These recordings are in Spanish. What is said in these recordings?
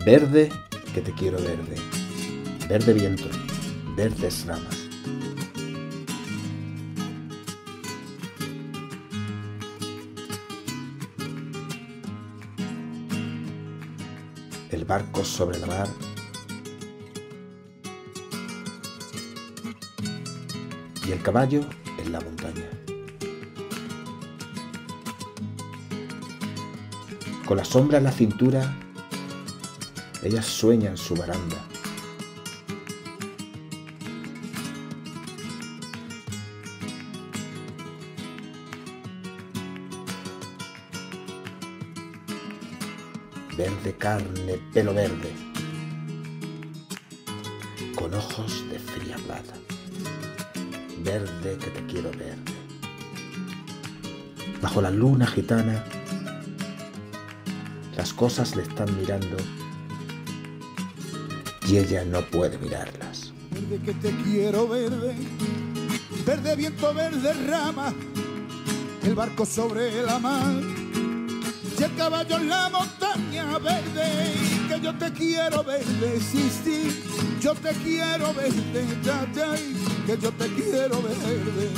Verde, que te quiero verde. Verde viento, verdes ramas. El barco sobre la mar. Y el caballo en la montaña. Con la sombra en la cintura, ella sueña en su baranda. Verde carne, pelo verde, con ojos de fría plata. Verde, que te quiero verde. Bajo la luna gitana, las cosas le están mirando y ella no puede mirarlas. Verde, que te quiero verde. Verde viento, verde rama. El barco sobre la mar y el caballo en la montaña. Verde, que yo te quiero verde. Sí, sí, yo te quiero verde. Ya, ya, que yo te quiero verde.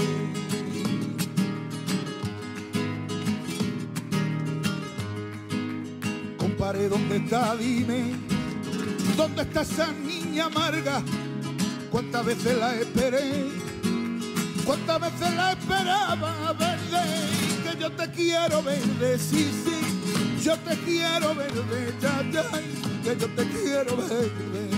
Compadre, ¿dónde está? Dime, ¿dónde está esa niña amarga? ¿Cuántas veces la esperé? ¿Cuántas veces la esperaba? Verde, que yo te quiero verde. Sí, sí, yo te quiero verde. Ya, ya, que yo te quiero verde.